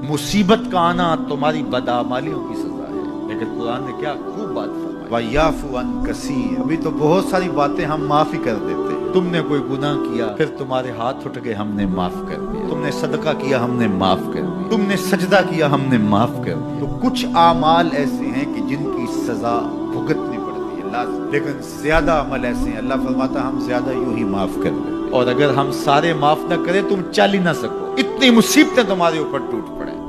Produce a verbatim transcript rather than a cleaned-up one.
मुसीबत का आना तुम्हारी बदआमालियों की सजा है। लेकिन कुरान ने क्या खूब बात फरमाई, वयाफु अन कसीर। अभी तो बहुत सारी बातें हम माफ ही कर देते हैं। तुमने कोई गुनाह किया, फिर तुम्हारे हाथ उठ गए, हमने माफ कर दिया। तुमने सदका किया, हमने माफ कर दिया। तुमने सजदा किया, हमने माफ कर दिया। तो कुछ आमाल ऐसे हैं कि जिनकी सजा भुगतनी पड़ती है लाज़िम, लेकिन ज्यादा अमल ऐसे हैं अल्लाह फरमाता हम ज्यादा यूं ही माफ कर देते। और अगर हम सारे माफ न करें तुम चल ही ना सको, इतनी मुसीबतें तुम्हारे ऊपर टूट पड़े।